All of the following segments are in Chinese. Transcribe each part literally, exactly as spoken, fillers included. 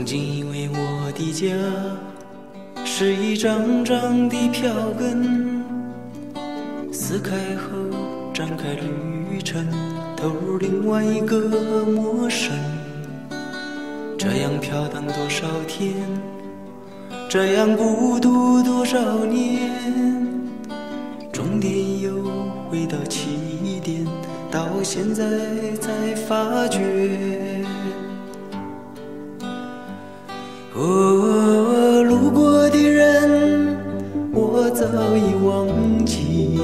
经以为我的家是一张张的票根，撕开后展开旅程，投入另外一个陌生。这样飘荡多少天，这样孤独多少年，终点又回到起点，到现在才发觉。哦，路过的人我早已忘记，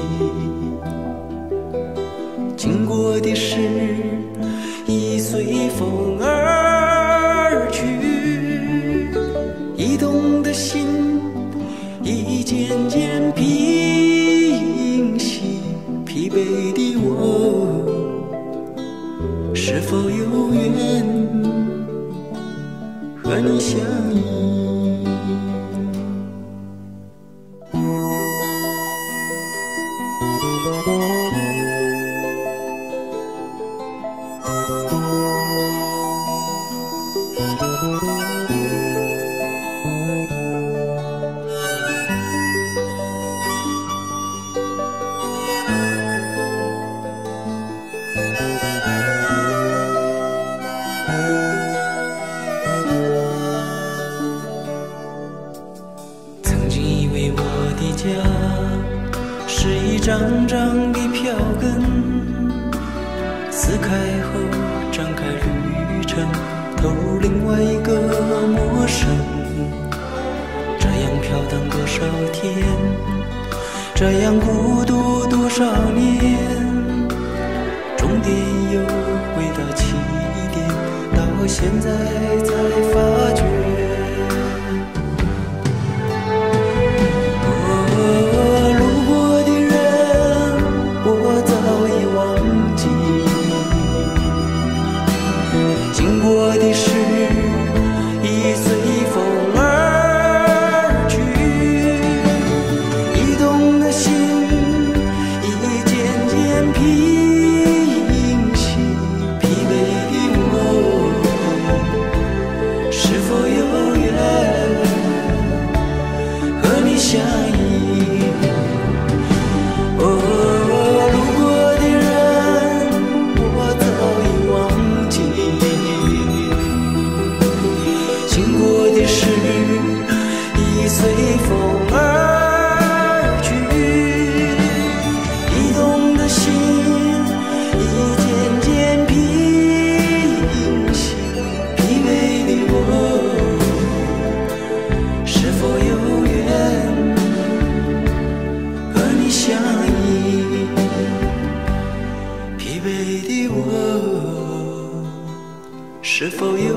经过的事已随风而去，移动的心已渐渐平息，疲惫的我是否有缘和你相依？曾经以为我的家是一张张的票根，撕开后展开旅程，投入另外一个陌生。这样飘荡多少天，这样孤独多少年，终点又回到起点，到现在才发觉。经过的事已随风而去，移动的心已渐渐平息，疲惫的我是否有缘和你相依？哦，随风而去，移动的心已渐渐平息，疲惫的我是否有缘和你相依？疲惫的我是否有